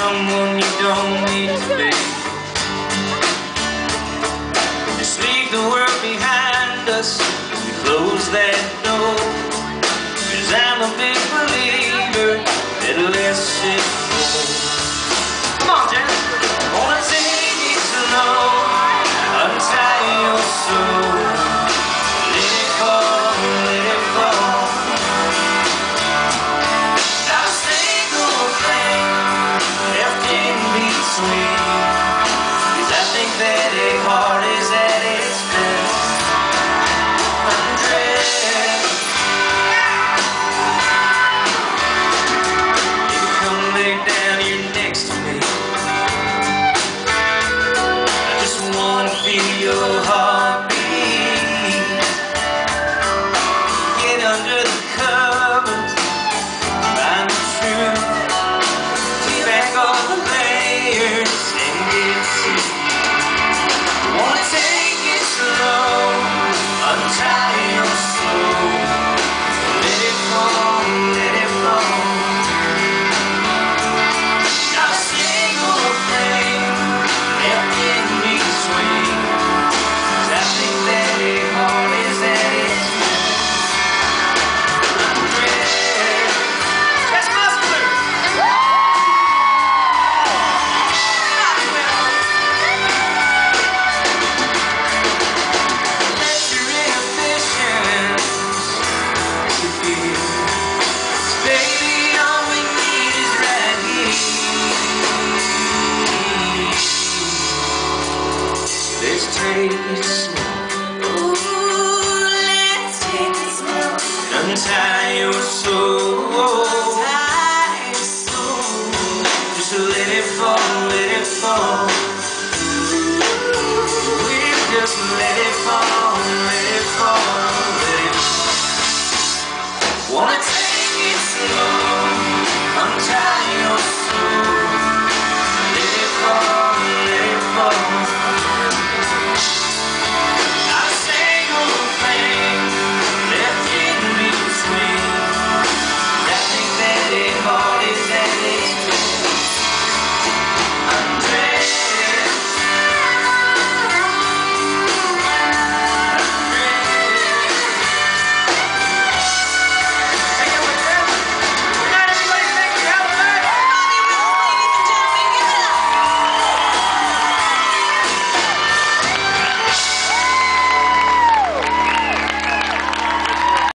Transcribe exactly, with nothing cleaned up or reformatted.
someone you don't need to be. Just leave the world behind us, we close that door. 'Cause I'm a big believer that less is more. Come on, Jack. I wanna take it slow, untie your soul. Let it fall, let it fall. Not a single thing left in between. 'Cause I think that a heart is at its best undressed. You come lay down here next to me. I just wanna feel your heartbeat. Get under the covers, find the truth. Take back all the layers and get to you. Wanna take it slow, untie your soul. Let it fall, let it fall. Not a single thing left in between. 'Cause I think that a heart is at its best undressed. That's muscular. Let your inhibitions disappear. 'Cause baby, all we need is right here. Let's take it slow. Ooh, let's take it slow. Untie your soul.